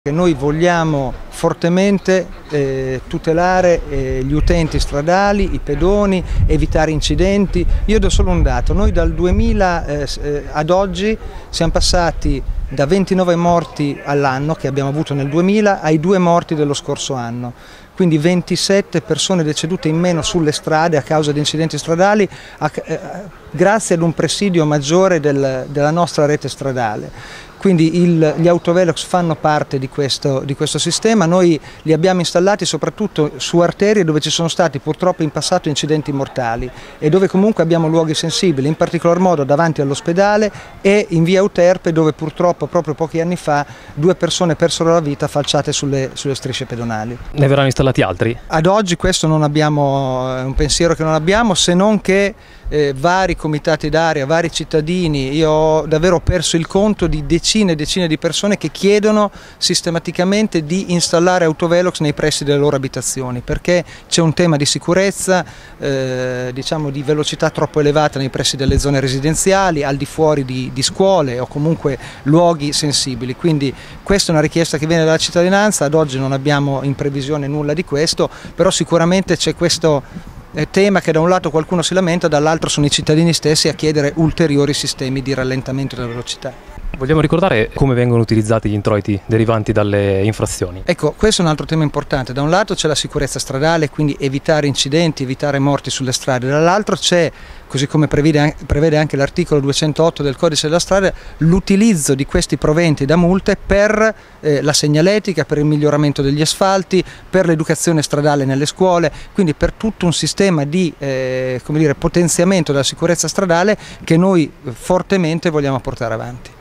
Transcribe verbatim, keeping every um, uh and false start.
Noi vogliamo fortemente eh, tutelare eh, gli utenti stradali, i pedoni, evitare incidenti. Io do solo un dato: noi dal duemila eh, ad oggi siamo passati da ventinove morti all'anno che abbiamo avuto nel duemila ai due morti dello scorso anno. Quindi ventisette persone decedute in meno sulle strade a causa di incidenti stradali, a, eh, grazie ad un presidio maggiore del, della nostra rete stradale. Quindi il, gli autovelox fanno parte di questo, di questo sistema. Noi li abbiamo installati soprattutto su arterie dove ci sono stati purtroppo in passato incidenti mortali e dove comunque abbiamo luoghi sensibili, in particolar modo davanti all'ospedale e in via Euterpe, dove purtroppo proprio pochi anni fa due persone persero la vita falciate sulle, sulle strisce pedonali. Ne verranno installati altri? Ad oggi questo non abbiamo, è un pensiero che non abbiamo, se non che Eh, vari comitati d'area, vari cittadini. Io ho davvero perso il conto di decine e decine di persone che chiedono sistematicamente di installare autovelox nei pressi delle loro abitazioni, perché c'è un tema di sicurezza, eh, diciamo di velocità troppo elevata nei pressi delle zone residenziali, al di fuori di, di scuole o comunque luoghi sensibili. Quindi questa è una richiesta che viene dalla cittadinanza. Ad oggi non abbiamo in previsione nulla di questo, però sicuramente c'è questo tema che da un lato qualcuno si lamenta, dall'altro sono i cittadini stessi a chiedere ulteriori sistemi di rallentamento della velocità. Vogliamo ricordare come vengono utilizzati gli introiti derivanti dalle infrazioni? Ecco, questo è un altro tema importante. Da un lato c'è la sicurezza stradale, quindi evitare incidenti, evitare morti sulle strade. Dall'altro c'è, così come prevede, prevede anche l'articolo duecentootto del Codice della strada, l'utilizzo di questi proventi da multe per eh, la segnaletica, per il miglioramento degli asfalti, per l'educazione stradale nelle scuole, quindi per tutto un sistema di eh, come dire, potenziamento della sicurezza stradale che noi fortemente vogliamo portare avanti.